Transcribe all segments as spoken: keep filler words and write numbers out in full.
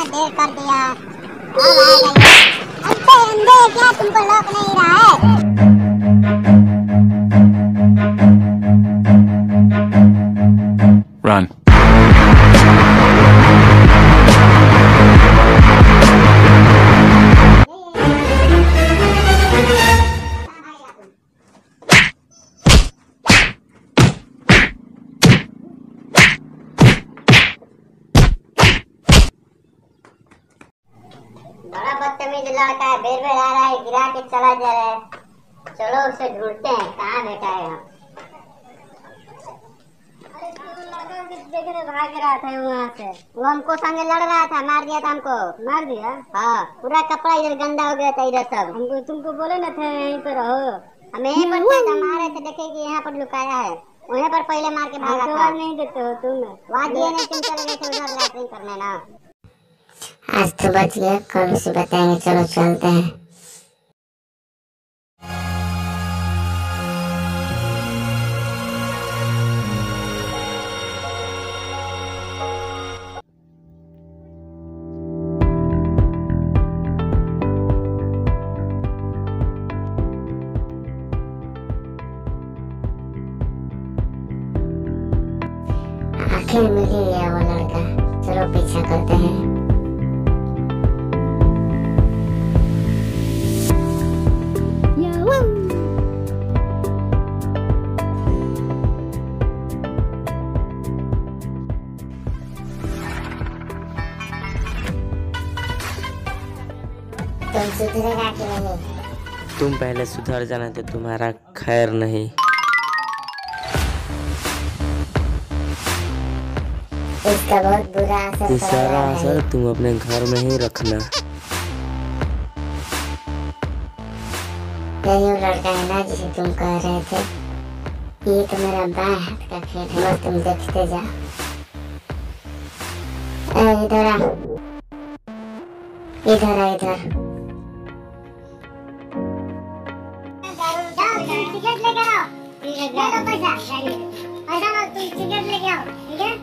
देर कर दिया। अब आएगा ये। अंधे अंधे क्या तुमको लौक नहीं रहा है? Run. बड़ा बदतमीज लड़का है, बेर बेर आ रहा है, गिरा के चला जा रहा है। चलो उसे ढूंढते हैं, कहाँ बैठा है। अरे लड़का देख रहे भाग रहा था वहाँ से, वो हमको संगे लड़ रहा था, मार दिया था हमको। मार दिया? हाँ, पूरा कपड़ा इधर गंदा हो गया था इधर सब। हमको तुमको बोले न थे यहीं पर रहो। हम यहीं पर थे, मारे थे, देखे कि यहाँ पर लुकाया है, वहीं पर पहले मार के भागा था। नहीं देते हो तुम? वहाँ दिए नहीं, तुम चले गए थे उधर लैट्रिन करने ना। आज तो बच गया, कल उसे बताएंगे। चलो चलते हैं। आखिर मिल ही गया वो लड़का। चलो पीछा करते हैं। तुम सुधरेगा कि नहीं? तुम पहले सुधर जाना तो तुम्हारा खैर नहीं। इसका बहुत बुरा असर ये सारा असर तुम अपने घर में ही रखना। यही लड़का है ना जिसे तुम कह रहे थे? ये तो मेरा बाएं हाथ का खेल है, बस तुम देखते जाओ। इधर आ, इधर आ, इधर। टिकट लेके आओ। ठीक है, दे दो पैसा। पैसा लो, तुम टिकट लेके आओ, ठीक है?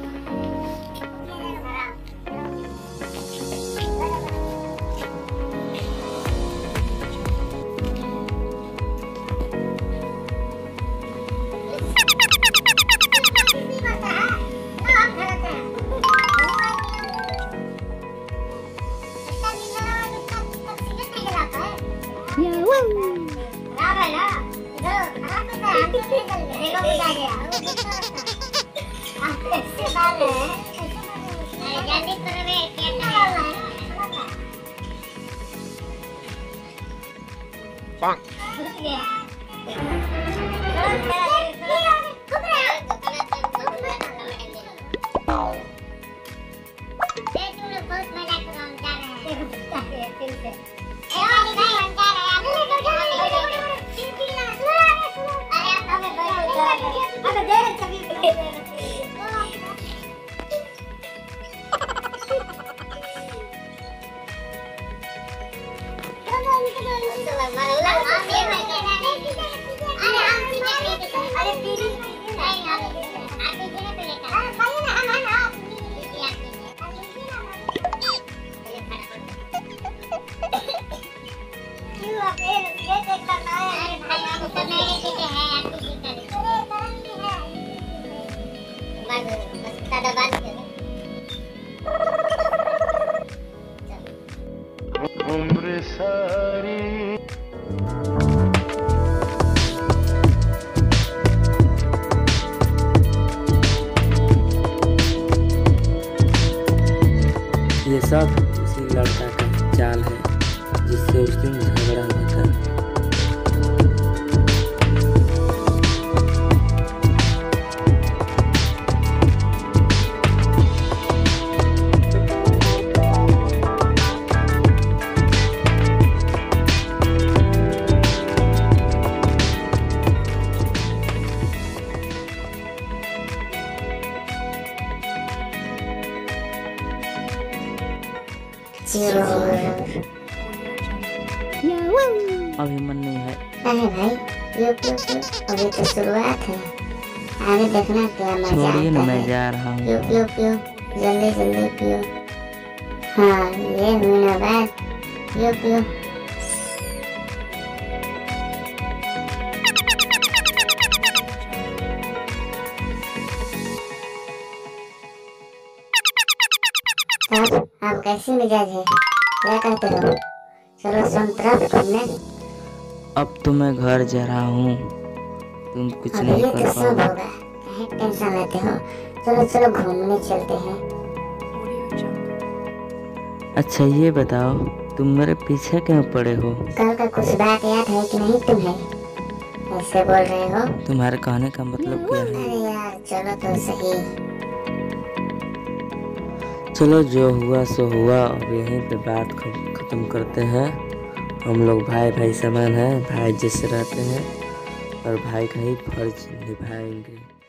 उम्र सारी ये सब उसी लड़का का चाल है जिससे उस दिन झगड़ा हुआ था। अभी मन नहीं है। अरे भाई पियो पियो पियो, अभी तो शुरुआत है, आगे देखना क्या मजा आता है। छोड़िए ना, मैं जा रहा हूँ। पियो पियो पियो, जल्दी जल्दी पियो। हाँ ये हुई ना बात। पियो पियो। अब अब कैसी मिजाज है, क्या कहते हो? चलो संतरा घूमने। अब तो मैं घर जा रहा हूँ, तुम कुछ अब नहीं ये कर तो सब पाओगे। होगा, कहीं टेंशन लेते हो। चलो चलो घूमने चलते हैं। अच्छा ये बताओ, तुम मेरे पीछे क्यों पड़े हो? कल का कुछ बात याद है कि नहीं तुम्हें? ऐसे बोल रहे हो? तुम्हारे कहने का मतलब क्या है? अरे यार चलो तो सही। चलो जो हुआ सो हुआ, अब यहीं पे बात ख- खत्म करते हैं। हम लोग भाई भाई समान हैं, भाई जैसे रहते हैं और भाई का ही फर्ज निभाएंगे।